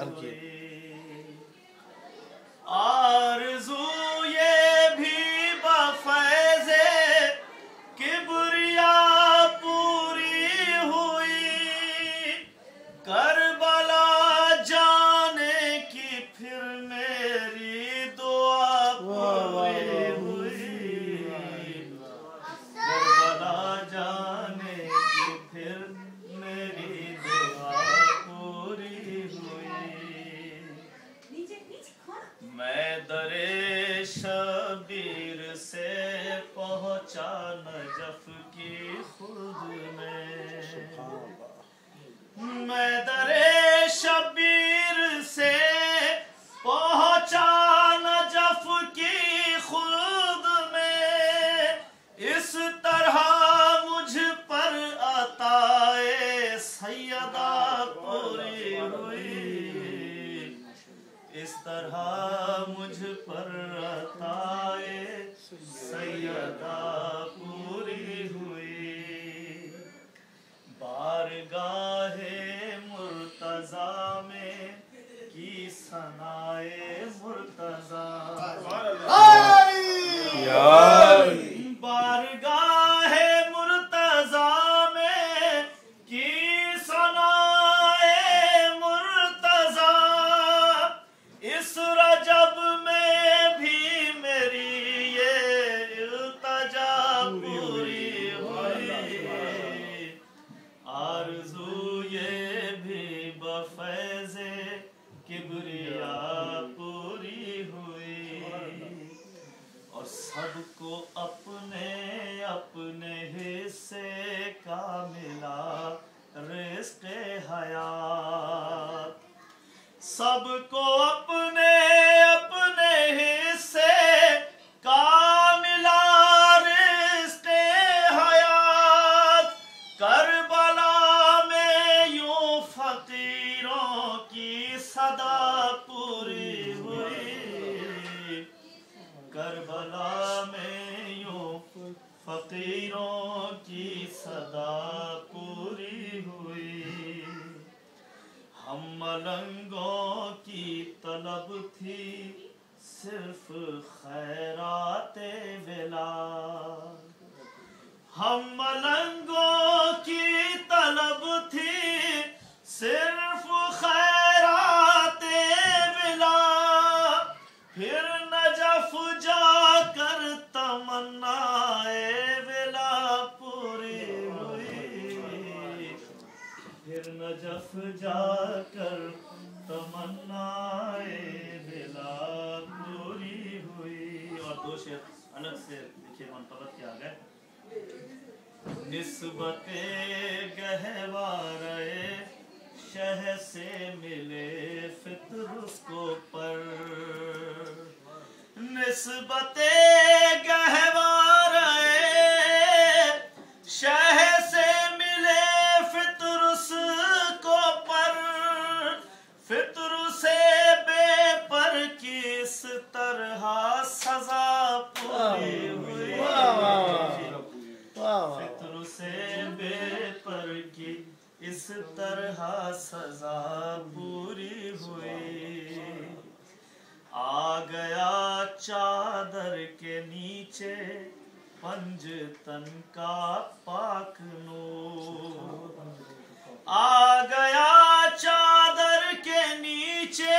آرزو یہ بھی بفیض کبریا پوری ہوئی کربلا جانے کی پھر میری دعا پوری ہوئی کربلا جانے کی پھر میری دعا پوری ہوئی میں درِ شبیر سے پہنچا نجف کی خود میں درِ شبیر سے پہنچا نجف کی خود میں اس طرح مجھ پر عطائے سیدہ پوری ہوئی اس طرح مجھ پر عطائے سیدہ پوری ہوئی بارگاہ مرتضیٰ میں کی ثنائے مرتضیٰ بارگاہ مرتضیٰ میں کی ثنائے مرتضیٰ اس رجب میں بھی میری یہ التجا پوری ہوئی آرزو یہ بھی بفیض کبریا پوری ہوئی اور سب کو اپنے اپنے حصے کا ملا رزق حیات سب کو اپنے اپنے حصے کا ملا رزق حیات کربلا میں یوں فقیروں کی صدا پوری ہوئی کربلا میں یوں فقیروں کی صدا پوری ہوئی ہم ملنگوں کی طلب تھی صرف خیرات ولاد ہم ملنگوں کی طلب تھی صرف خیرات ولاد پھر نجف جا کر تمنائے ولا پوری ہوئی پھر نجف جا کر تمنائے ولا پوری ہوئی اور دو شعر الگ سے لکھے منطبت کیا گئے نسبت گہوارے شہ سے ملے فطر اس کو پر نسبت گہوارے شہ سے ملے فطر اس کو پر فطر سے بے پر کس طرح سزا پوری ہوئی فطر سے بے پر کی اس طرح سزا پوری ہوئی آ گیا چادر کے نیچے پنجتن کا پاک نور آ گیا چادر کے نیچے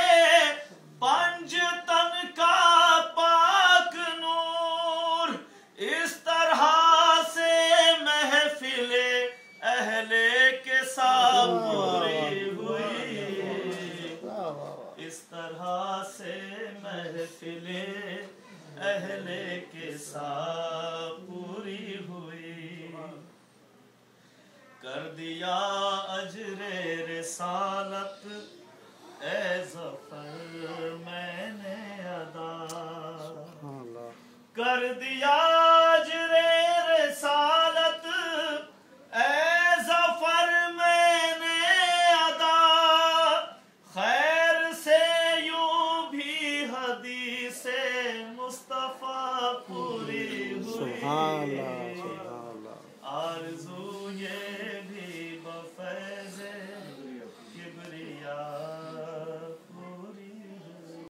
پنجتن کا پاک نور اس طرح سے محفل اہل کے ساتھ پوری ہوئی اس طرح سے محفل اہل کے ساتھ پوری ہوئی کر دیا اجر رسالت اے ظفر میں نے ادا کر دیا اجر رسالت اے ظفر میں نے ادا خیر سے یوں بھی حدیث مصطفیٰ پوری ہوئی آرزو